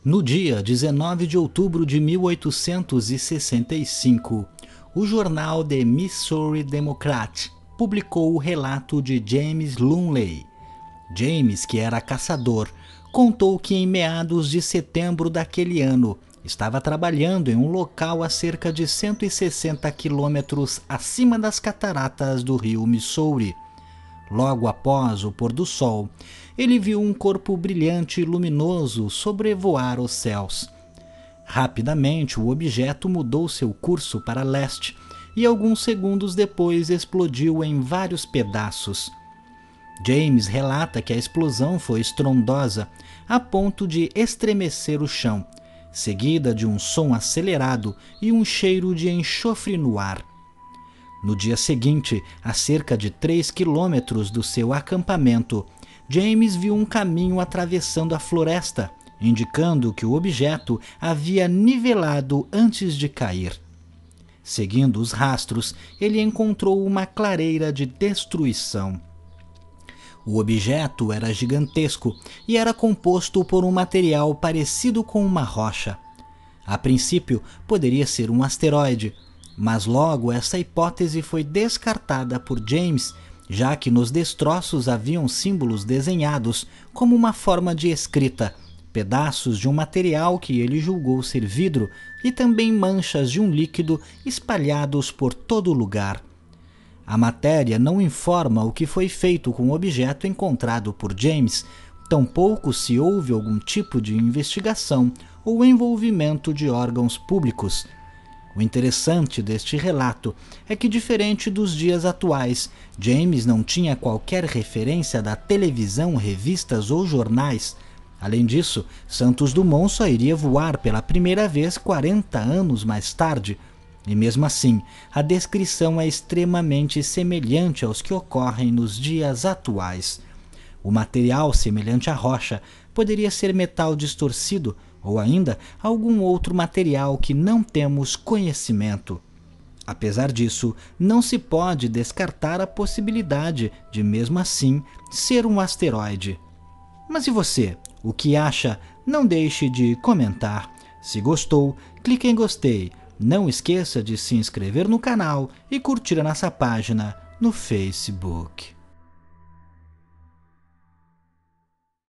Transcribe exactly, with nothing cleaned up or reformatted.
No dia dezenove de outubro de mil oitocentos e sessenta e cinco, o jornal The Missouri Democrat publicou o relato de James Lumley. James, que era caçador, contou que em meados de setembro daquele ano estava trabalhando em um local a cerca de cento e sessenta quilômetros acima das cataratas do rio Missouri. Logo após o pôr do sol, ele viu um corpo brilhante e luminoso sobrevoar os céus. Rapidamente, o objeto mudou seu curso para leste e alguns segundos depois explodiu em vários pedaços. James relata que a explosão foi estrondosa a ponto de estremecer o chão, seguida de um som acelerado e um cheiro de enxofre no ar. No dia seguinte, a cerca de três quilômetros do seu acampamento, James viu um caminho atravessando a floresta, indicando que o objeto havia nivelado antes de cair. Seguindo os rastros, ele encontrou uma clareira de destruição. O objeto era gigantesco e era composto por um material parecido com uma rocha. A princípio, poderia ser um asteroide, mas logo essa hipótese foi descartada por James, já que nos destroços haviam símbolos desenhados como uma forma de escrita, pedaços de um material que ele julgou ser vidro e também manchas de um líquido espalhados por todo o lugar. A matéria não informa o que foi feito com o objeto encontrado por James, tampouco se houve algum tipo de investigação ou envolvimento de órgãos públicos. O interessante deste relato é que, diferente dos dias atuais, James não tinha qualquer referência da televisão, revistas ou jornais. Além disso, Santos Dumont só iria voar pela primeira vez quarenta anos mais tarde, e mesmo assim, a descrição é extremamente semelhante aos que ocorrem nos dias atuais. O material semelhante à rocha poderia ser metal distorcido ou ainda algum outro material que não temos conhecimento. Apesar disso, não se pode descartar a possibilidade de, mesmo assim, ser um asteroide. Mas e você? O que acha? Não deixe de comentar. Se gostou, clique em gostei. Não esqueça de se inscrever no canal e curtir a nossa página no Facebook.